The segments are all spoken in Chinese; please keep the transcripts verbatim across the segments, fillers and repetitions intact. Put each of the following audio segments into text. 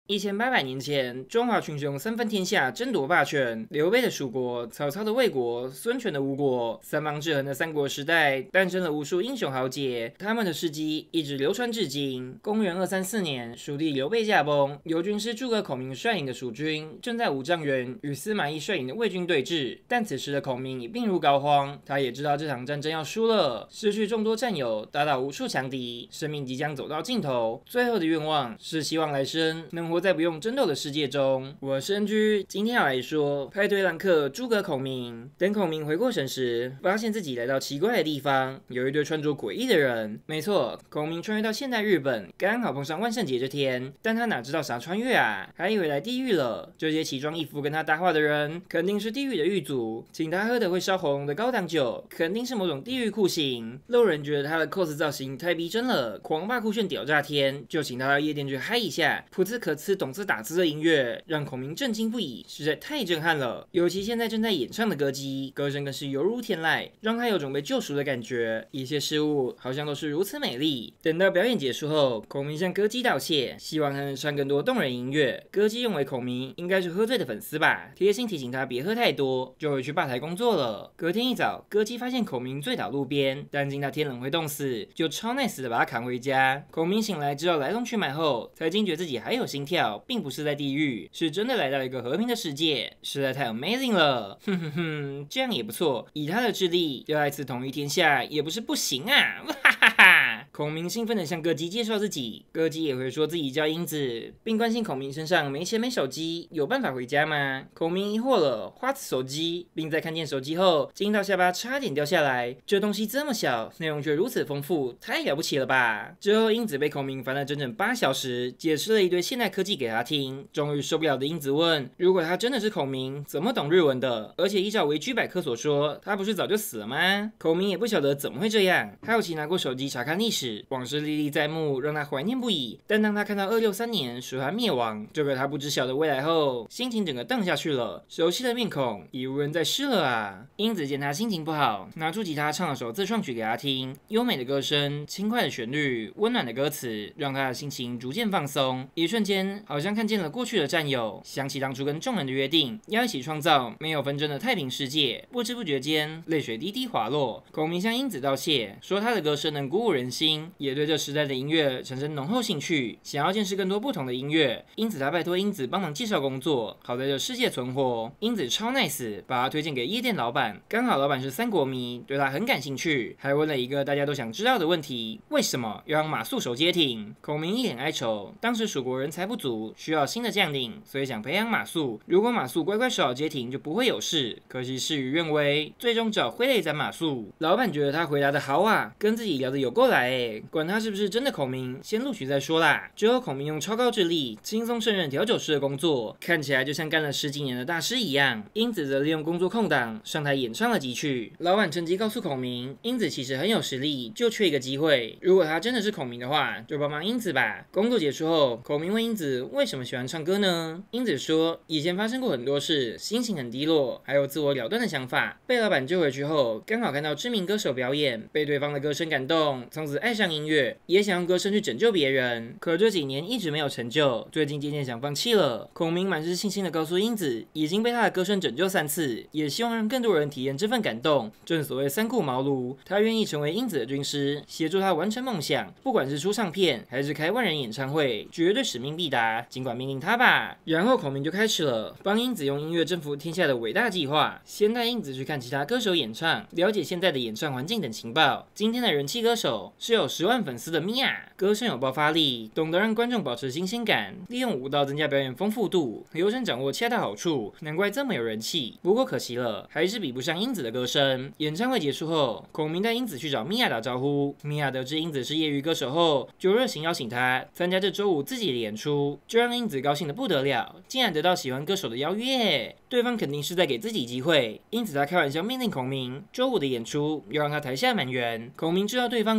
一千八百年前，中华群雄三分天下，争夺霸权。刘备的蜀国，曹操的魏国，孙权的吴国，三方制衡的三国时代，诞生了无数英雄豪杰，他们的事迹一直流传至今。公元二三四年，蜀地刘备驾崩，由军师诸葛孔明率领的蜀军正在五丈原与司马懿率领的魏军对峙，但此时的孔明已病入膏肓，他也知道这场战争要输了，失去众多战友，打倒无数强敌，生命即将走到尽头。最后的愿望是希望来生能活在不用争斗的世界中。我是恩居，今天要来说派对浪客诸葛孔明。等孔明回过神时，发现自己来到奇怪的地方，有一堆穿着诡异的人。没错，孔明穿越到现代日本，刚好碰上万圣节这天，但他哪知道啥穿越啊，还以为来地狱了。这些奇装异服跟他搭话的人，肯定是地狱的狱卒，请他喝的会烧喉咙的高档酒，肯定是某种地狱酷刑。路人觉得他的 cos 造型太逼真了，狂霸酷炫屌炸天，就请他到夜店去嗨一下。噗呲可呲懂呲打呲的音乐让孔明震惊不已，实在太震撼了。尤其现在正在演唱的歌姬，歌声更是犹如天籁，让他有种被救赎的感觉。一切事物好像都是如此美丽。等到表演结束后，孔明向歌姬道谢，希望他能唱更多动人音乐。歌姬认为孔明应该是喝醉的粉丝吧，贴心提醒他别喝太多，就回去吧台工作了。隔天一早，歌姬发现孔明醉倒路边，担心他天冷会冻死，就超 nice 的把他扛回家。孔明醒来知道来龙去脉后，才惊觉自己还有心跳，并不是在地狱，是真的来到一个和平的世界，实在太 amazing 了。哼哼哼，这样也不错，以他的智力，要来次统一天下也不是不行啊！哈哈哈！孔明兴奋地向歌姬介绍自己，歌姬也会说自己叫英子，并关心孔明身上没钱没手机，有办法回家吗？孔明疑惑了，花子手机，并在看见手机后，惊到下巴差点掉下来。这东西这么小，内容却如此丰富，太了不起了吧！之后，英子被孔明烦了整整八小时，解释了一堆现代科技给他听。终于受不了的英子问：如果他真的是孔明，怎么懂日文的？而且依照维基百科所说，他不是早就死了吗？孔明也不晓得怎么会这样，好奇拿过手机查看历史，往事历历在目，让他怀念不已。但当他看到二六三年蜀汉灭亡这个他不知晓的未来后，心情整个荡下去了。熟悉的面孔已无人再识了啊！英子见他心情不好，拿出吉他唱了首自创曲给他听，优美的歌声，轻快的旋律，温暖的歌词，让他的心情逐渐放松。一瞬间，好像看见了过去的战友，想起当初跟众人的约定，要一起创造没有纷争的太平世界。不知不觉间，泪水滴滴滑落。孔明向英子道谢，说他的歌声能鼓舞人心，也对这时代的音乐产生浓厚兴趣，想要见识更多不同的音乐。因此，他拜托英子帮忙介绍工作，好在这世界存活。英子超 nice， 把他推荐给夜店老板，刚好老板是三国迷，对他很感兴趣，还问了一个大家都想知道的问题：为什么要让马谡守街亭？孔明一脸哀愁，当时蜀国人才不足，需要新的将领，所以想培养马谡。如果马谡乖乖守好街亭，就不会有事。可惜事与愿违，最终只好挥泪斩马谡。老板觉得他回答的好啊，跟自己聊得有够来诶，管他是不是真的孔明，先录取再说啦。之后孔明用超高智力，轻松胜任调酒师的工作，看起来就像干了十几年的大师一样。英子则利用工作空档上台演唱了几曲。老板趁机告诉孔明，英子其实很有实力，就缺一个机会。如果他真的是孔明的话，就帮忙英子吧。工作结束后，孔明问英子为什么喜欢唱歌呢？英子说，以前发生过很多事，心情很低落，还有自我了断的想法。被老板救回去后，刚好看到知名歌手表演，被对方的歌声感动，从此爱上音乐，也想用歌声去拯救别人。可这几年一直没有成就，最近渐渐想放弃了。孔明满是信心的告诉英子，已经被他的歌声拯救三次，也希望让更多人体验这份感动。正所谓三顾茅庐，他愿意成为英子的军师，协助他完成梦想，不管是出唱片还是开万人演唱会，绝对使命必达，尽管命令他吧。然后孔明就开始了帮英子用音乐征服天下的伟大计划，先带英子去看其他歌手演唱，了解现在的演唱环境等情报。今天的人气歌手是有十万粉丝的米娅，歌声有爆发力，懂得让观众保持新鲜感，利用舞蹈增加表演丰富度，流程掌握恰到好处，难怪这么有人气。不过可惜了，还是比不上英子的歌声。演唱会结束后，孔明带英子去找米娅打招呼。米娅得知英子是业余歌手后，就热情邀请她参加这周五自己的演出，这让英子高兴得不得了，竟然得到喜欢歌手的邀约，对方肯定是在给自己机会。因此他开玩笑命令孔明，周五的演出要让他台下满员。孔明知道对方只是把英子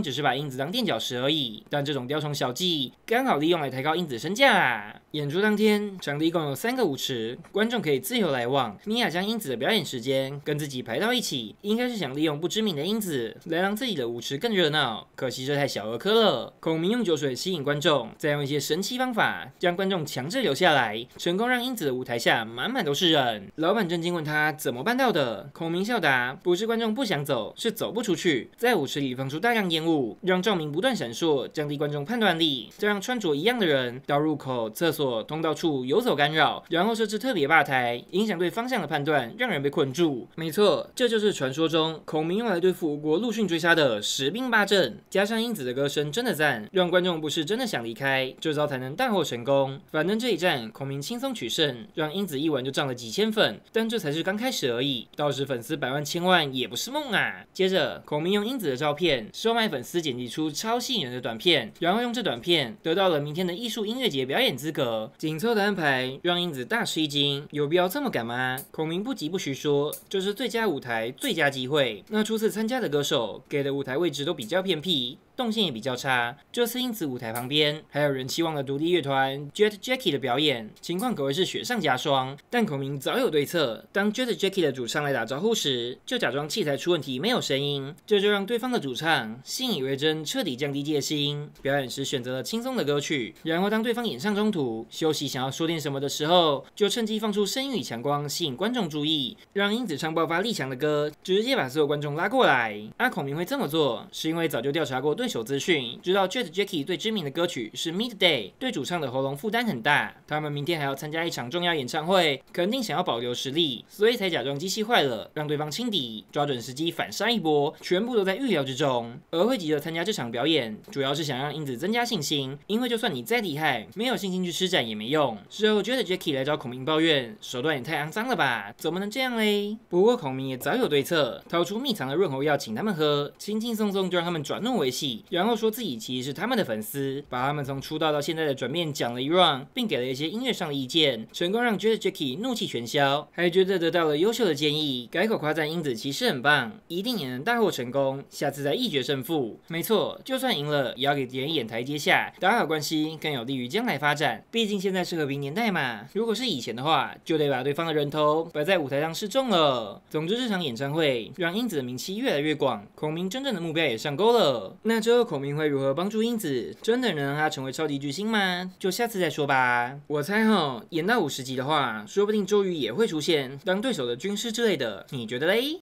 子当垫脚石而已。但这种雕虫小技刚好利用来抬高英子身价啊！演出当天，场地共有三个舞池，观众可以自由来往。米娅将英子的表演时间跟自己排到一起，应该是想利用不知名的英子来让自己的舞池更热闹。可惜这太小儿科了。孔明用酒水吸引观众，再用一些神奇方法将观众强制留下来，成功让英子的舞台下满满都是人。老板震惊问他怎么办到的，孔明笑答：不是观众不想走，是走不出去。在舞池里放出大量烟雾，让照明不断闪烁，降低观众判断力，再让穿着一样的人到入口、厕所、通道处游走干扰，然后设置特别吧台，影响对方向的判断，让人被困住。没错，这就是传说中孔明用来对付吴国陆逊追杀的十兵八阵。加上英子的歌声真的赞，让观众不是真的想离开，这招才能大获成功。反正这一战孔明轻松取胜，让英子一晚就涨了几千粉，但这才是刚开始而已，到时粉丝百万千万也不是梦啊！接着，孔明用英子的照片收买粉丝，剪辑出超吸引人的短片，然后用这短片得到了明天的艺术音乐节表演资格。紧凑的安排让英子大吃一惊，有必要这么赶吗？孔明不疾不徐说，这是最佳舞台、最佳机会。那初次参加的歌手给的舞台位置都比较偏僻，动线也比较差。这次英子舞台旁边还有人期望的独立乐团 Jet Jackie 的表演，情况可谓是雪上加霜。但孔明早有对策，当 Jet Jackie 的主唱来打招呼时，就假装器材出问题没有声音，这就让对方的主唱信以为真，彻底降低戒心。表演时选择了轻松的歌曲，然后当对方演唱中途休息想要说点什么的时候，就趁机放出声音与强光，吸引观众注意，让英子唱爆发力强的歌，直接把所有观众拉过来。阿、啊、孔明会这么做，是因为早就调查过对手资讯，知道 Jet Jackie 最知名的歌曲是 Midday， 对主唱的喉咙负担很大，他们明天还要参加一场重要演唱会，肯定想要保留实力，所以才假装机器坏了，让对方轻敌，抓准时机反杀一波，全部都在预料之中。而会急着参加这场表演，主要是想让英子增加信心，因为就算你再厉害，没有信心去施展也没用。事后 Jet Jackie 来找孔明抱怨，手段也太肮脏了吧，怎么能这样嘞？不过孔明也早有对策，掏出秘藏的润喉药请他们喝，轻轻松松就让他们转怒为喜，然后说自己其实是他们的粉丝，把他们从出道到现在的转变讲了一 round， 并给了一些音乐上的意见，成功让 Jet Jackie 怒气全消，还觉得得到了优秀的建议，改口夸赞英子其实很棒，一定也能大获成功，下次再一决胜负。没错，就算赢了，也要给敌人一点台阶下，打好关系更有利于将来发展。毕竟现在是和平年代嘛，如果是以前的话，就得把对方的人头摆在舞台上示众了。总之，这场演唱会让英子的名气越来越广，孔明真正的目标也上钩了。那之后孔明会如何帮助英子？真的能让她成为超级巨星吗？就下次再说吧。我猜齁，演到五十集的话，说不定周瑜也会出现当对手的军师之类的，你觉得嘞？